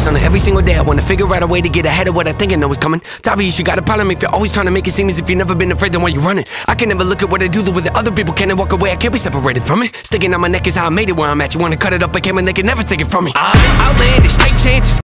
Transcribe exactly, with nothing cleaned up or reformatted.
focus on it every single day. I wanna figure out a way to get ahead of what I think I know is coming. Tyrese, you got a problem if you're always trying to make it seem as if you've never been afraid, then why you running? I can never look at what I do the way that other people can and walk away. I can't be separated from it. Sticking on my neck is how I made it where I'm at. You wanna cut it up, I came and they can never take it from me. I'm outlandish, take chances.